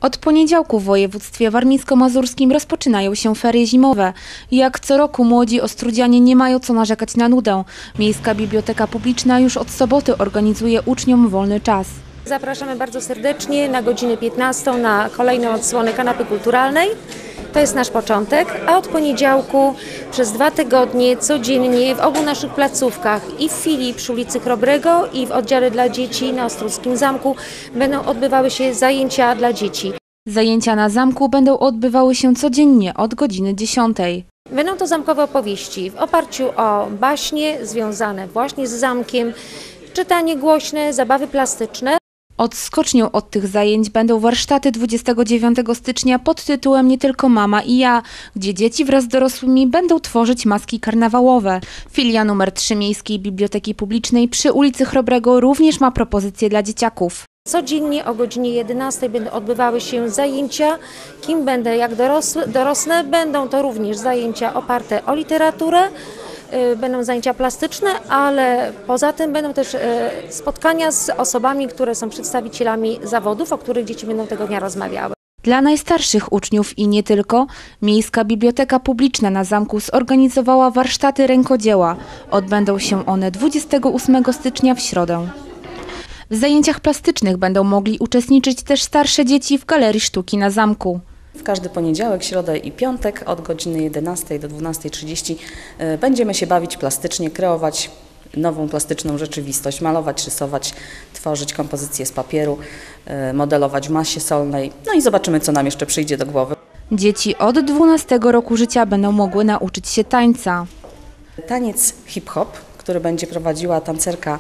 Od poniedziałku w województwie warmińsko-mazurskim rozpoczynają się ferie zimowe. Jak co roku młodzi ostrudzianie nie mają co narzekać na nudę. Miejska Biblioteka Publiczna już od soboty organizuje uczniom wolny czas. Zapraszamy bardzo serdecznie na godzinę 15 na kolejną odsłonę kanapy kulturalnej. To jest nasz początek, a od poniedziałku przez 2 tygodnie codziennie w obu naszych placówkach i w filii przy ulicy Chrobrego i w oddziale dla dzieci na Ostrudzkim Zamku będą odbywały się zajęcia dla dzieci. Zajęcia na zamku będą odbywały się codziennie od godziny 10. Będą to zamkowe opowieści w oparciu o baśnie związane właśnie z zamkiem, czytanie głośne, zabawy plastyczne. Odskocznią od tych zajęć będą warsztaty 29 stycznia pod tytułem Nie tylko mama i ja, gdzie dzieci wraz z dorosłymi będą tworzyć maski karnawałowe. Filia numer 3 Miejskiej Biblioteki Publicznej przy ulicy Chrobrego również ma propozycje dla dzieciaków. Codziennie o godzinie 11 będą odbywały się zajęcia. Kim będę, jak dorosnę, będą to również zajęcia oparte o literaturę. Będą zajęcia plastyczne, ale poza tym będą też spotkania z osobami, które są przedstawicielami zawodów, o których dzieci będą tego dnia rozmawiały. Dla najstarszych uczniów i nie tylko, Miejska Biblioteka Publiczna na zamku zorganizowała warsztaty rękodzieła. Odbędą się one 28 stycznia w środę. W zajęciach plastycznych będą mogli uczestniczyć też starsze dzieci w Galerii Sztuki na zamku. W każdy poniedziałek, środę i piątek od godziny 11 do 12:30 będziemy się bawić plastycznie, kreować nową plastyczną rzeczywistość, malować, rysować, tworzyć kompozycje z papieru, modelować w masie solnej. No i zobaczymy, co nam jeszcze przyjdzie do głowy. Dzieci od 12 roku życia będą mogły nauczyć się tańca. Taniec hip-hop, który będzie prowadziła tancerka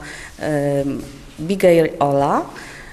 Bigay Ola.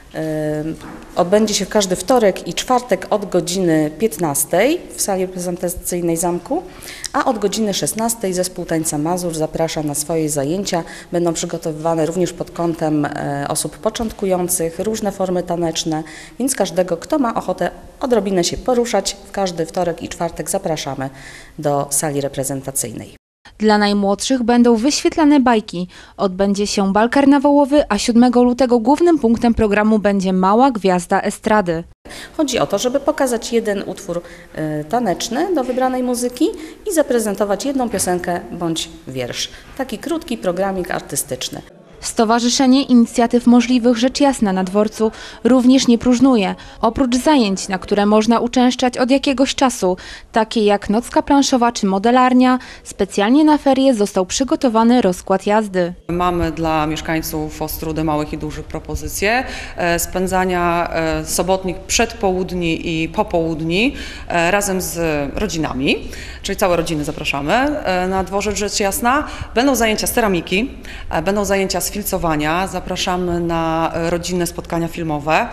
Odbędzie się w każdy wtorek i czwartek od godziny 15 w sali reprezentacyjnej zamku, a od godziny 16 zespół Tańca Mazur zaprasza na swoje zajęcia. Będą przygotowywane również pod kątem osób początkujących, różne formy taneczne, więc każdego, kto ma ochotę odrobinę się poruszać, w każdy wtorek i czwartek zapraszamy do sali reprezentacyjnej. Dla najmłodszych będą wyświetlane bajki. Odbędzie się bal karnawałowy, a 7 lutego głównym punktem programu będzie Mała Gwiazda Estrady. Chodzi o to, żeby pokazać jeden utwór taneczny do wybranej muzyki i zaprezentować jedną piosenkę bądź wiersz. Taki krótki programik artystyczny. Stowarzyszenie Inicjatyw Możliwych Rzecz Jasna na dworcu również nie próżnuje. Oprócz zajęć, na które można uczęszczać od jakiegoś czasu, takie jak nocka planszowa czy modelarnia, specjalnie na ferie został przygotowany rozkład jazdy. Mamy dla mieszkańców Ostródy małych i dużych propozycje spędzania sobotnich przedpołudni i popołudni razem z rodzinami, czyli całe rodziny zapraszamy na dworzec Rzecz Jasna. Będą zajęcia z ceramiki, będą zajęcia z filcowania, zapraszamy na rodzinne spotkania filmowe,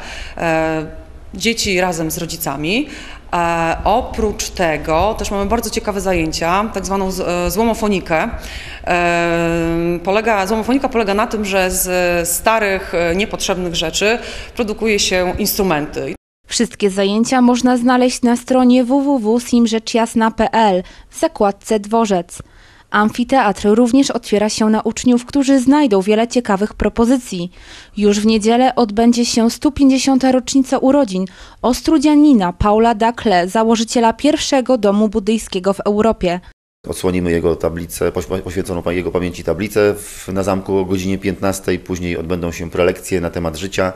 dzieci razem z rodzicami. Oprócz tego też mamy bardzo ciekawe zajęcia, tak zwaną złomofonikę. Złomofonika polega na tym, że z starych, niepotrzebnych rzeczy produkuje się instrumenty. Wszystkie zajęcia można znaleźć na stronie www.simrzeczjasna.pl w zakładce Dworzec. Amfiteatr również otwiera się na uczniów, którzy znajdą wiele ciekawych propozycji. Już w niedzielę odbędzie się 150. rocznica urodzin ostrudzianina Paula Dakle, założyciela pierwszego domu buddyjskiego w Europie. Odsłonimy jego tablicę, poświęconą jego pamięci tablicę na zamku o godzinie 15. Później odbędą się prelekcje na temat życia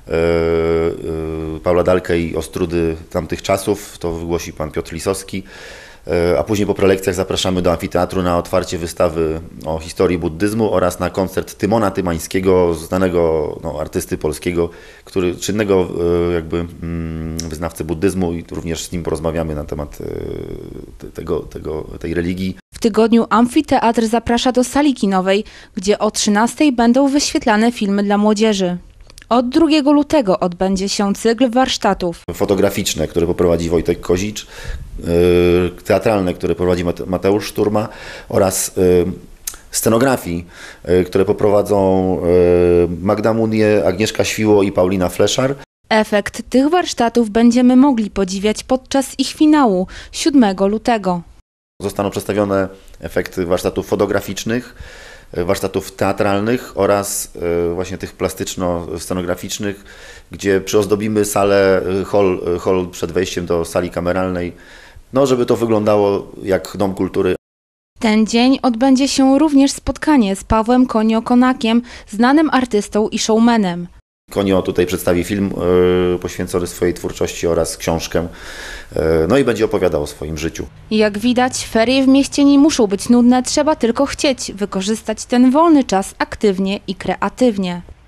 Paula Dalke i Ostrudy tamtych czasów. To wygłosi pan Piotr Lisowski. A później po prelekcjach zapraszamy do amfiteatru na otwarcie wystawy o historii buddyzmu oraz na koncert Tymona Tymańskiego, znanego artysty polskiego, czynnego wyznawcy buddyzmu, i również z nim porozmawiamy na temat tej religii. W tygodniu amfiteatr zaprasza do sali kinowej, gdzie o 13 będą wyświetlane filmy dla młodzieży. Od 2 lutego odbędzie się cykl warsztatów fotograficzne, które poprowadzi Wojtek Kozicz, teatralne, które prowadzi Mateusz Szturma, oraz scenografii, które poprowadzą Magda Munię, Agnieszka Świło i Paulina Fleszar. Efekt tych warsztatów będziemy mogli podziwiać podczas ich finału 7 lutego. Zostaną przedstawione efekty warsztatów fotograficznych, warsztatów teatralnych oraz właśnie tych plastyczno-scenograficznych, gdzie przyozdobimy salę, hol przed wejściem do sali kameralnej, no żeby to wyglądało jak dom kultury. Ten dzień odbędzie się również spotkanie z Pawłem Konio-Konakiem, znanym artystą i showmanem. Konio tutaj przedstawi film poświęcony swojej twórczości oraz książkę, no i będzie opowiadał o swoim życiu. Jak widać, ferie w mieście nie muszą być nudne, trzeba tylko chcieć wykorzystać ten wolny czas aktywnie i kreatywnie.